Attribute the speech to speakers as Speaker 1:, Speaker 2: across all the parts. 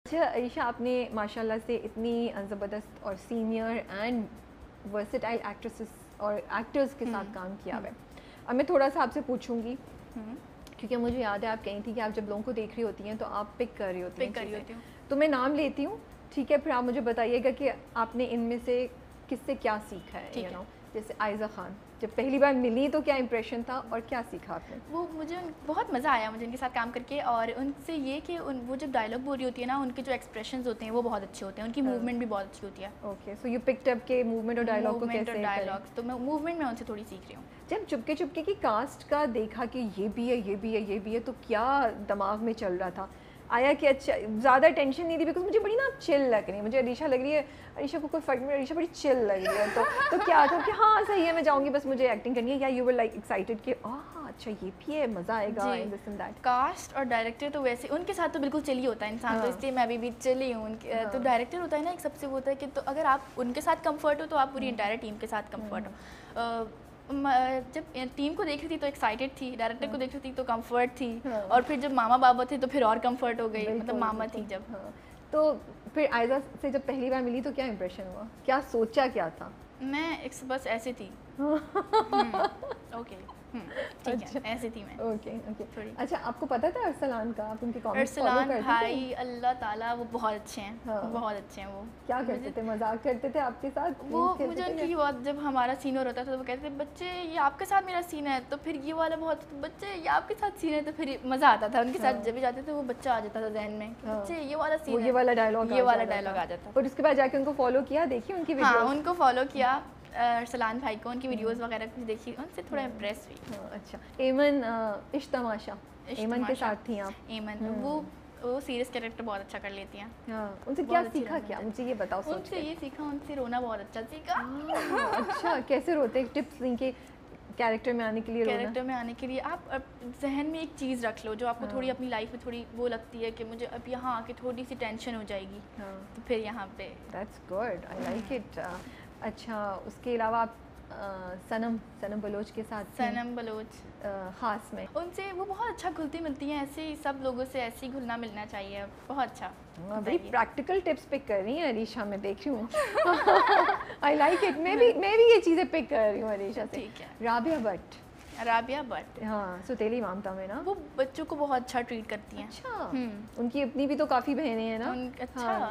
Speaker 1: اچھا عائشہ، آپ نے ماشاءاللہ سے اتنی زبردست اور سینئر اینڈ ورسٹائل ایکٹریسز اور ایکٹرز کے ساتھ کام کیا ہوا ہے. اب میں تھوڑا سا آپ سے پوچھوں گی کیونکہ مجھے یاد ہے آپ کہیں تھی کہ آپ جب لوگوں کو دیکھ رہی ہوتی ہیں تو آپ پک کر رہی ہوتی ہیں. تو میں نام لیتی ہوں، ٹھیک ہے، پھر آپ مجھے بتائیے گا کہ آپ نے ان میں سے کس سے کیا سیکھا ہے. یو نو جیسے عائزہ خان جب پہلی بار ملی تو کیا امپریشن تھا اور کیا سیکھا آپ نے؟
Speaker 2: وہ مجھے بہت مزہ آیا مجھے ان کے ساتھ کام کر کے، اور ان سے یہ کہ وہ جب ڈائلاگ بول رہی ہوتی ہے نا، ان کے جو ایکسپریشنز ہوتے ہیں وہ بہت اچھے ہوتے ہیں، ان کی موومنٹ بھی بہت اچھی ہوتی ہے.
Speaker 1: Okay, so you picked up کے موومنٹ اور ڈائلاگ کو کیسے
Speaker 2: ڈائلاگ، تو میں موومنٹ میں ان سے تھوڑی سیکھ رہی ہوں.
Speaker 1: جب چپکے چپکے کی کاسٹ کا دیکھا کہ یہ بھی ہے یہ بھی ہے یہ بھی ہے، تو کیا دماغ میں چل رہا تھا؟ آیا کہ اچھا زیادہ ٹینشن نہیں تھی؟ بیکاز مجھے بڑی نا چل لگ رہی ہے، مجھے علیشہ لگ رہی ہے، علیشہ کو کوئی فرق نہیں، علیشہ بڑی چل لگ رہی ہے. تو کیا تھا کہ ہاں صحیح ہے میں جاؤں گی، بس مجھے ایکٹنگ کرنی ہے، یا یو ور لائک ایکسائٹیڈ کہ اچھا یہ بھی ہے، مزہ آئے گا in this and that?
Speaker 2: Cast اور ڈائریکٹر تو ویسے ان کے ساتھ تو بالکل چل ہی ہوتا ہے انسان، تو اس لیے میں ابھی بھی چلی ہوں. تو ڈائریکٹر ہوتا ہے نا ایک سب سے وہ ہوتا ہے کہ تو اگر آپ ان کے ساتھ کمفرٹ ہو تو آپ پوری انٹائر ٹیم کے ساتھ کمفرٹ ہو. جب ٹیم کو دیکھ رہی تھی تو ایکسائٹیڈ تھی، ڈائریکٹر کو دیکھ رہی تھی تو کمفرٹ تھی، اور پھر جب ماما بابا تھے تو پھر اور کمفرٹ ہو گئی، مطلب ماما تھی جب.
Speaker 1: تو پھر عائزہ سے جب پہلی بار ملی تو کیا امپریشن ہوا؟ کیا سوچا کیا تھا؟
Speaker 2: میں بس ایسے تھی. اوکے ٹھیک ہے، ایسے تھی میں.
Speaker 1: Okay okay. اچھا آپ کو پتا تھا ارسلان کا؟ آپ ان کے کامنٹس فالو
Speaker 2: ارسلان
Speaker 1: کرتے تھے؟
Speaker 2: بھائی اللہ تعالیٰ وہ بہت اچھے ہیں، بہت اچھے ہیں. وہ
Speaker 1: کیا کرتے تھے؟ مذاق کرتے تھے آپ کے ساتھ؟
Speaker 2: وہ مجھے ان کی بات، جب ہمارا سین ہو رہا تھا تو وہ کہتے تھے بچے یہ آپ کے ساتھ میرا سین ہے، تو پھر یہ والا بہت بچے یہ آپ کے ساتھ سین ہے، تو پھر مزہ آتا تھا ان کے ساتھ. جب بھی جاتے تھے وہ بچہ آ جاتا تھا ذہن میں، بچے یہ والا سین ہے،
Speaker 1: یہ والا ڈائلاگ
Speaker 2: آ جاتا.
Speaker 1: اور اس کے بعد جا کے ان کو فالو کیا، دیکھی ان کی ویڈیوز؟
Speaker 2: ہاں ان کو فالو کیا، ارسلان بھائی کو، ان کی ویڈیوز وغیرہ کچھ دیکھی، ان سے تھوڑا امپریس ہوئی.
Speaker 1: اچھا ایمن عشق تماشا، ایمن کے ساتھ تھیں آپ؟
Speaker 2: ایمن وہ سیریس کیریکٹر بہت اچھا کر لیتی ہیں.
Speaker 1: ان سے کیا سیکھا؟ کیا مجھے یہ بتاؤ.
Speaker 2: ان سے یہ سیکھا، ان سے رونا بہت اچھا سیکھا.
Speaker 1: اچھا کیسے روتے؟ ٹپس دیں کہ کیریکٹر میں آنے کے لیے.
Speaker 2: کیریکٹر میں آنے کے لیے آپ ذہن میں ایک چیز رکھ لو جو آپ کو تھوڑی اپنی لائف میں تھوڑی وہ لگتی ہے کہ مجھے اب یہاں آ کے تھوڑی سی ٹینشن ہو جائے گی، تو پھر یہاں پہ.
Speaker 1: That's good, I like it. اچھا اس کے علاوہ آپ سنم بلوچ کے ساتھ؟
Speaker 2: سنم بلوچ
Speaker 1: خاص میں
Speaker 2: ان سے وہ بہت اچھا گھلتی ملتی ہیں، ایسے ہی سب لوگوں سے ایسے ہی گھلنا ملنا چاہیے. بہت اچھا.
Speaker 1: بڑی پریکٹیکل ٹپس پک کر رہی ہیں علیشہ، میں دیکھ رہی ہوں. I like it. میں بھی یہ چیزیں پک کر رہی ہوں علیشہ سے.
Speaker 2: ٹھیک ہے.
Speaker 1: رابعہ بٹ ہاں ستیلی مامتا میں نا،
Speaker 2: وہ بچوں کو بہت اچھا ٹریٹ کرتی ہیں.
Speaker 1: اچھا ان کی اپنی بھی تو کافی بہنیں ہیں نا.
Speaker 2: اچھا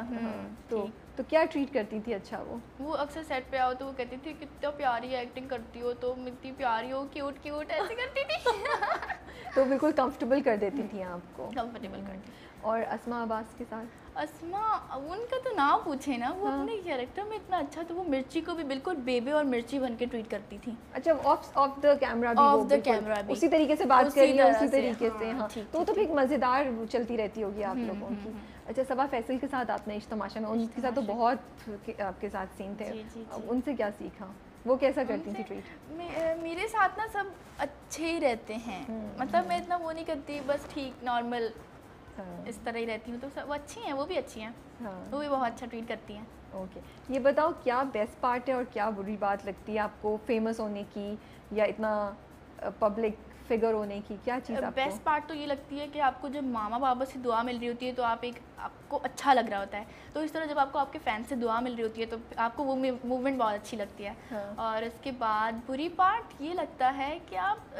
Speaker 1: تو کیا ٹریٹ کرتی تھی؟ اچھا
Speaker 2: وہ اکثر سیٹ پہ آؤ تو وہ کہتی تھی کتنا پیاری ایکٹنگ کرتی ہو، تو اتنی پیاری ہو، کیوٹ کیوٹ ایسے کرتی تھی.
Speaker 1: تو بالکل کمفرٹیبل کر دیتی تھیں آپ کو؟
Speaker 2: کمفرٹیبل کرتی.
Speaker 1: اور اسما عباس کے ساتھ؟
Speaker 2: اسما ان کا تو نام پوچھے نا، وہ اپنے کیریکٹر میں اتنا اچھا تھا. وہ مرچی کو بھی بالکل بیبے اور مرچی بن کے ٹریٹ کرتی تھی.
Speaker 1: اچھا آف دا کیمرہ بھی اسی طریقے سے بات کر رہی ہے، اسی طریقے سے. ہاں تو ایک مزیدار چلتی رہتی ہوگی آپ لوگوں کی. اچھا صبا فیصل کے ساتھ آپ نے عشق تماشا میں، ان کے ساتھ تو بہت آپ کے ساتھ سین تھے، ان سے کیا سیکھا؟ وہ کیسا کرتی تھی ٹریٹ؟
Speaker 2: میرے ساتھ نا سب اچھے ہی رہتے ہیں، مطلب میں اتنا وہ نہیں کرتی، بس ٹھیک نارمل اس طرح ہی رہتی ہوں. تو وہ اچھی ہیں، وہ بھی اچھی ہیں، وہ بھی بہت اچھا ٹریٹ کرتی ہیں.
Speaker 1: اوکے یہ بتاؤ کیا بیسٹ پارٹ ہے اور کیا بری بات لگتی ہے آپ کو فیمس ہونے کی یا اتنا پبلک فگر ہونے کی؟ کیا چیز آپ کو
Speaker 2: بیسٹ پارٹ تو یہ لگتی ہے کہ آپ کو جب ماما بابا سے دعا مل رہی ہوتی ہے تو آپ کو اچھا لگ رہا ہوتا ہے. تو اس طرح جب آپ کو آپ کے فین سے دعا مل رہی ہوتی ہے تو آپ کو وہ موومنٹ بہت اچھی لگتی ہے. اور اس کے بعد بری پارٹ یہ لگتا ہے کہ آپ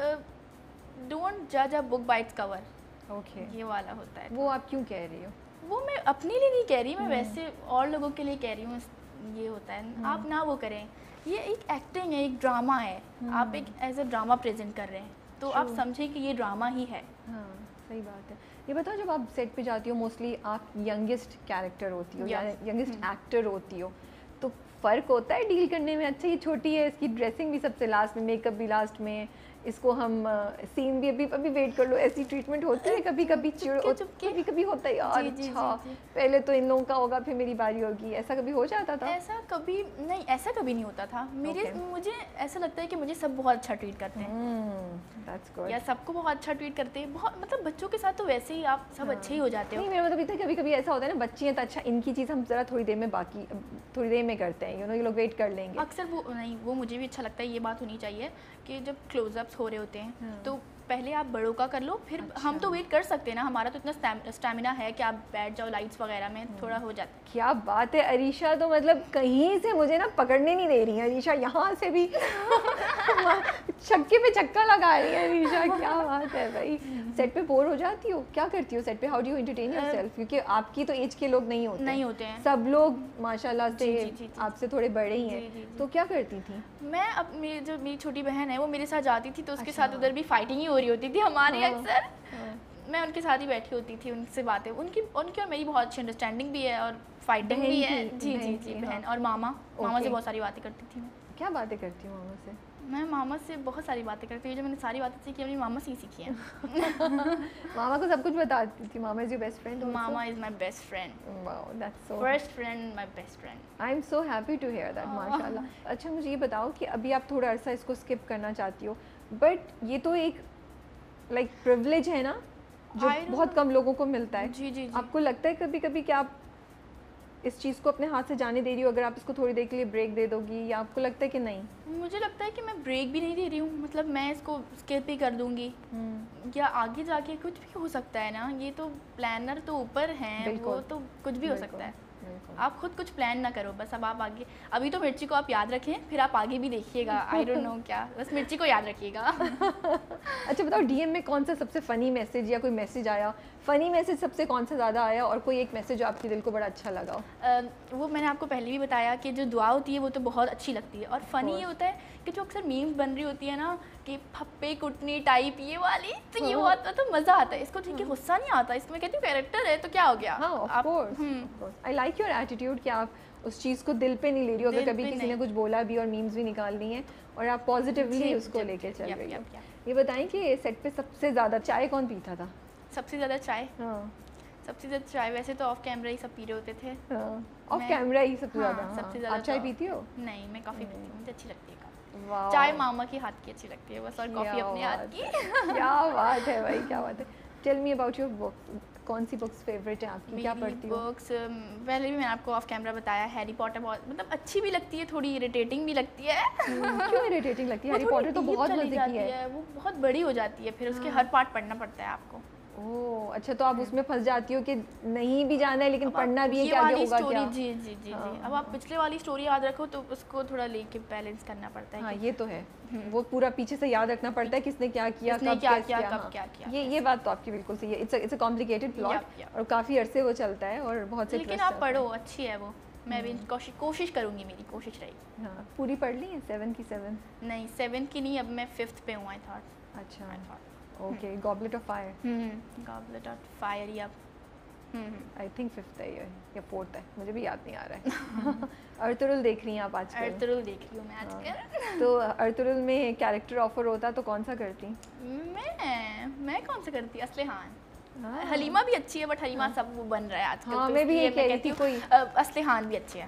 Speaker 2: ڈونٹ جج a book by its cover.
Speaker 1: Okay
Speaker 2: یہ والا ہوتا ہے.
Speaker 1: وہ آپ کیوں کہہ رہی ہو؟
Speaker 2: وہ میں اپنے لیے نہیں کہہ رہی، میں ویسے اور لوگوں کے لیے کہہ رہی ہوں. یہ ہوتا ہے آپ نہ وہ کریں، یہ ایک ایکٹنگ ہے، ایک ڈرامہ ہے، آپ ایک ایز اے ڈرامہ پریزنٹ کر رہے ہیں تو آپ سمجھیں کہ یہ ڈرامہ ہی ہے.
Speaker 1: ہاں صحیح بات ہے. یہ بتاؤ جب آپ سیٹ پہ جاتی ہو موسٹلی آپ ینگسٹ کیریکٹر ہوتی ہو یا ینگسٹ ایکٹر ہوتی ہو، تو فرق ہوتا ہے ڈیل کرنے میں؟ اچھا یہ چھوٹی ہے، اس کی ڈریسنگ بھی سب سے لاسٹ میں، میک اپ بھی لاسٹ میں، اس کو ہم سین بھی ابھی ویٹ کر لو، ایسی ٹریٹمنٹ ہوتی ہے کبھی کبھی کبھی ہوتا ہے یار اچھا پہلے تو ان لوگوں کا ہوگا پھر میری باری ہوگی، ایسا کبھی ہو جاتا تھا؟
Speaker 2: ایسا کبھی نہیں ہوتا تھا. مجھے ایسا لگتا ہے کہ مجھے سب بہت اچھا ٹریٹ کرتے ہیں یا سب کو بہت اچھا ٹریٹ کرتے ہیں. بہت مطلب بچوں کے ساتھ تو ویسے ہی آپ سب اچھے ہی ہو جاتے ہو.
Speaker 1: نہیں میرا مطلب کبھی کبھی ایسا ہوتا ہے نا بچی ہیں تو اچھا ان کی چیز ہم ذرا تھوڑی دیر میں کرتے ہیں، یہ لوگ ویٹ کر لیں گے.
Speaker 2: اکثر وہ نہیں، وہ مجھے بھی اچھا لگتا ہے. یہ بات ہونی چاہیے کہ جب کلوز اپس ہو رہے ہوتے ہیں تو पहले आप बड़ों का कर लो, फिर हम तो वेट कर सकते हैं ना, हमारा तो इतना स्टैमिना है कि आप बैठ जाओ लाइट्स वगैरह में, थोड़ा हो जाता है।
Speaker 1: क्या बात है अरीशा, तो मतलब कहीं से मुझे ना पकड़ने नहीं दे रही है अरीशा, यहाँ से भी छक्के पे छक्का लगा रही है अरीशा, क्या बात है भाई। सेट पे बोर हो जाती हो, क्या करती हो सेट पे, how do you entertain yourself, क्योंकि आपकी तो एज के लोग नहीं होते हैं, सब लोग माशाल्लाह से आपसे थोड़े बड़े ही हैं, तो क्या करती थी?
Speaker 2: मैं अब मेरी छोटी बहन है वो मेरे साथ जाती थी, तो उसके साथ उधर भी फाइटिंग ही हो रही होती थी हमारी अक्सर, मैं उनके साथ ही बैठी होती थी, उनसे बातें, उनकी और मेरी बहुत अच्छी अंडरस्टैंडिंग भी है और फाइटिंग भी है। जी बहन और मामा से बहुत सारी बातें करती थी मैं।
Speaker 1: क्या बातें करती हूँ मामा से?
Speaker 2: मैं मामा से बहुत सारी बातें करती हूँ, जो मैंने सारी बातें सीखी अपनी मामा से ही सीखी हैं।
Speaker 1: मामा को सब कुछ बताती थी? मामा इज योर बेस्ट फ्रेंड?
Speaker 2: मामा is my best friend.
Speaker 1: Wow, that's so
Speaker 2: first friend, my best friend.
Speaker 1: I am so happy to hear that, माशाल्लाह। अच्छा मुझे ये बताओ कि अभी आप थोड़ा अरसा इसको स्किप करना चाहती हो, बट ये तो एक लाइक प्रिविलेज है ना, जो बहुत कम लोगों को मिलता है।
Speaker 2: जी।
Speaker 1: आपको लगता है कभी कभी कि आप इस चीज़ को अपने हाथ से जाने दे रही हो, अगर आप इसको थोड़ी देर के लिए ब्रेक दे दोगी, या आपको लगता है कि नहीं?
Speaker 2: मुझे लगता है कि मैं ब्रेक भी नहीं दे रही हूँ, मतलब मैं इसको स्किप भी कर दूंगी, या आगे जाके कुछ भी हो सकता है ना, ये तो प्लानर तो ऊपर हैं, वो तो कुछ भी हो सकता है। आप खुद कुछ प्लान ना करो, बस अब आप आगे, अभी तो मिर्ची को आप याद रखें, फिर आप आगे भी देखिएगा, आई डोंट नो क्या, बस मिर्ची को याद रखिएगा।
Speaker 1: अच्छा बताओ, डीएम में कौन सा सबसे फ़नी मैसेज या कोई मैसेज आया, फ़नी मैसेज सबसे कौन सा ज़्यादा आया, और कोई एक मैसेज जो आपके दिल को बड़ा अच्छा लगा हो?
Speaker 2: वो मैंने आपको पहले भी बताया कि जो दुआ होती है वो तो बहुत अच्छी लगती है, और फ़नी ये होता है कि जो अक्सर मीम्स बन रही होती है ना कि फप्पे कुटनी टाइप ये वाली, तो ये होता तो मज़ा आता है, इसको ठीक है गुस्सा नहीं आता, इसमें कहती हूँ कैरेक्टर है तो क्या हो गया।
Speaker 1: आई लाइक योर एटीट्यूड कि आप उस चीज़ को दिल पे नहीं ले रही हो, अगर कभी किसी ने कुछ बोला भी और मीम्स भी निकालनी है और आप पॉजिटिवली उसको लेके चल रही हो। ये बताएं कि सेट पे सबसे ज़्यादा चाय कौन पीता था?
Speaker 2: सबसे ज़्यादा चाय? सबसे ज़्यादा चाय वैसे तो ऑफ कैमरा ही सब पी रहे होते थे।
Speaker 1: ऑफ कैमरा ही सबसे ज़्यादा?
Speaker 2: सबसे ज़्यादा।
Speaker 1: आप चाय पीती हो?
Speaker 2: नहीं, मैं कॉफ़ी पीती हूँ, मुझे अच्छी लगती है चाय, मामा की हाथ की अच्छी लगती है बस, और कॉफ़ी अपने हाथ की।
Speaker 1: क्या बात है भाई, क्या बात है। Tell me about your book, कौन सी बुक्स फेवरेट है आपकी, क्या पढ़ती हो?
Speaker 2: बुक्स पहले भी मैंने आपको ऑफ कैमरा बताया, हैरी पॉटर बहुत मतलब अच्छी भी लगती है, थोड़ी इरिटेटिंग भी लगती है।
Speaker 1: क्यों इरिटेटिंग लगती है? हैरी पॉटर तो बहुत मजे की है।
Speaker 2: वो बहुत बड़ी हो जाती है, फिर उसके हर पार्ट पढ़ना पड़ता है आपको।
Speaker 1: ओह अच्छा, तो आप उसमें फंस जाती हो कि नहीं भी जाना है लेकिन पढ़ना भी है कि आगे होगा क्या?
Speaker 2: जी। अब आप पिछले वाली स्टोरी याद रखो तो उसको थोड़ा लेके बैलेंस करना पड़ता है।
Speaker 1: हाँ ये तो है, वो पूरा पीछे से याद रखना पड़ता है किसने क्या किया, कब क्या किया। ये बात तो आपकी बिल्कुल सही है। इट्स अ कॉम्प्लिकेटेड प्लॉट और काफ़ी अरसे वो चलता है और बहुत से,
Speaker 2: लेकिन आप पढ़ो, अच्छी है वो, मैं भी कोशिश करूँगी, मेरी कोशिश रहेगी।
Speaker 1: हाँ पूरी पढ़ ली है? 7 की 7?
Speaker 2: नहीं 7 की नहीं, अब मैं 5th पे हूँ आई थॉट।
Speaker 1: अच्छा okay, goblet of fire.
Speaker 2: Goblet of fire या
Speaker 1: आई थिंक 5th है या 4th है, मुझे भी याद नहीं आ रहा है। अर्तुरुल देख रही हैं आप आजकल?
Speaker 2: अर्तुरुल देख रही हूँ मैं आजकल।
Speaker 1: तो अर्तुरुल में कैरेक्टर ऑफर होता तो कौन सा करती?
Speaker 2: मैं कौन सा करती? असलिहान। हलीमा भी अच्छी है, बट हलीमा सब वो बन रहा है आजकल।
Speaker 1: हाँ मैं भी ये कह रही थी, कोई
Speaker 2: असलिहान भी अच्छी है।